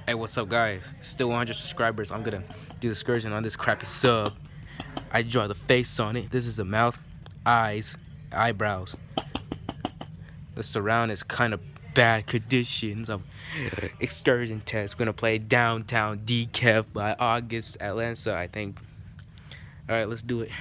Hey, what's up, guys? Still 100 subscribers. I'm gonna do the excursion on this crappy sub. I draw the face on it. This is the mouth, eyes, eyebrows. The surround is kind of bad conditions. Excursion test. We're gonna play downtown decaf by August Atlanta, I think. All right, let's do it.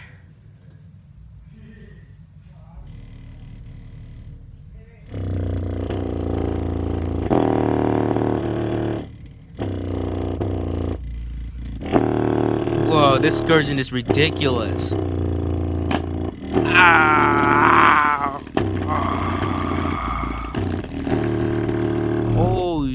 Whoa, this excursion is ridiculous. Ah! Oh.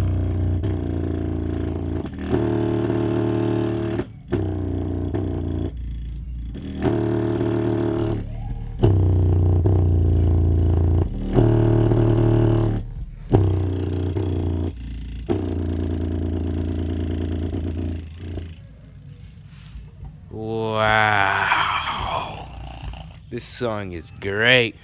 Wow. This song is great.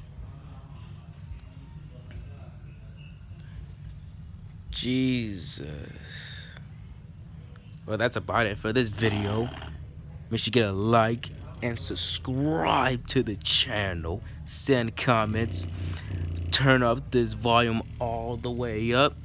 Jesus. Well, that's about it for this video. Make sure you get a like and subscribe to the channel. Send comments. Turn up this volume all the way up.